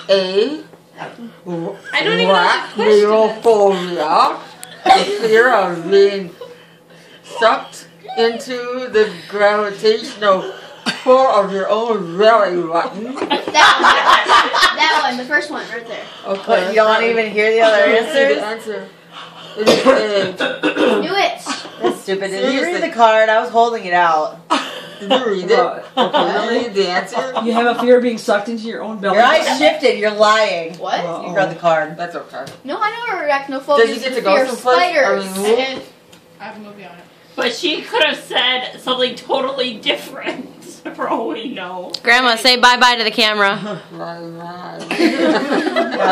A. I don't even know what the Arachnophobia, the fear of being sucked into the gravitational pull of your own belly button. That one, the first one, right there. Okay. What, you don't want to even hear the other answers? The answer. It is A. Knew it. That's stupid. Did you read the card? I was holding it out. Did you read it? Okay, read the answer. You have a fear of being sucked into your own belly. Your eyes shifted. You're lying. What? You read the card. That's okay. No, I know arachnophobia Did you is get the to go fear of someplace? spiders. I mean, I have a movie on it. But she could have said something totally different, for all we know. Grandma, say bye-bye to the camera. Bye-bye.